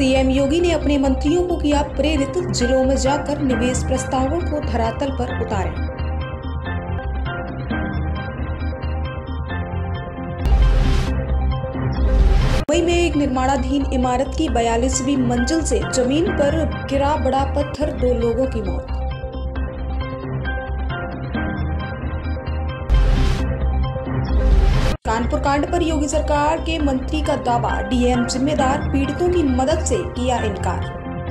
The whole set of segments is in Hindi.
सीएम योगी ने अपने मंत्रियों को किया प्रेरित, जिलों में जाकर निवेश प्रस्तावों को धरातल पर उतारें। मुंबई में एक निर्माणाधीन इमारत की 42वीं मंजिल से जमीन पर गिरा बड़ा पत्थर, 2 लोगों की मौत। कानपुर कांड पर योगी सरकार के मंत्री का दावा, डीएम जिम्मेदार, पीड़ितों की मदद से किया इनकार।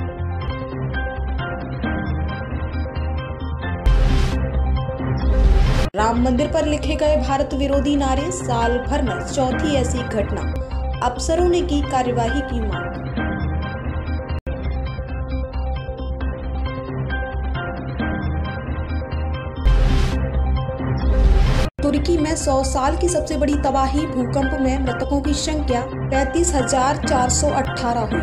राम मंदिर पर लिखे गए भारत विरोधी नारे, साल भर में चौथी ऐसी घटना, अफसरों ने की कार्यवाही की मांग। तुर्की में 100 साल की सबसे बड़ी तबाही, भूकंप में मृतकों की संख्या 35,418 हुई।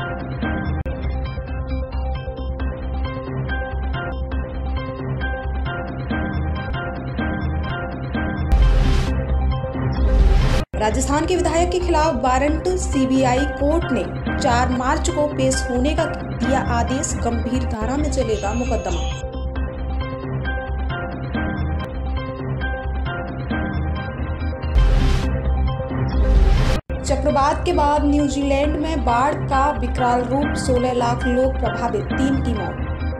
राजस्थान के विधायक के खिलाफ वारंट, सीबीआई कोर्ट ने 4 मार्च को पेश होने का दिया आदेश, गंभीर धारा में चलेगा मुकदमा। चक्रवात के बाद न्यूजीलैंड में बाढ़ का विकराल रूप, 16 लाख लोग प्रभावित, 3 की मौत।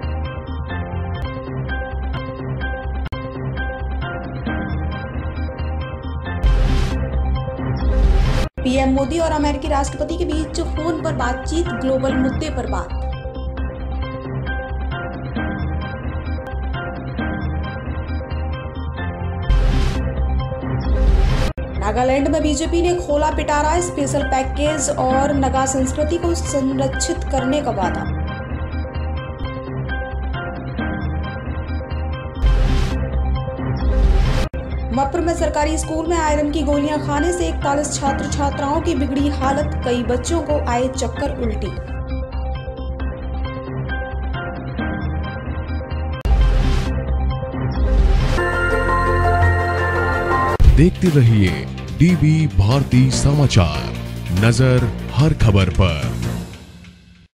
पीएम मोदी और अमेरिकी राष्ट्रपति के बीच फोन पर बातचीत, ग्लोबल मुद्दे पर बात। नागालैंड में बीजेपी ने खोला पिटारा, स्पेशल पैकेज और नगा संस्कृति को संरक्षित करने का वादा। मप्र में सरकारी स्कूल में आयरन की गोलियां खाने से 41 छात्र छात्राओं की बिगड़ी हालत, कई बच्चों को आए चक्कर, उल्टी। देखते रहिए डीवी भारती समाचार, नजर हर खबर पर।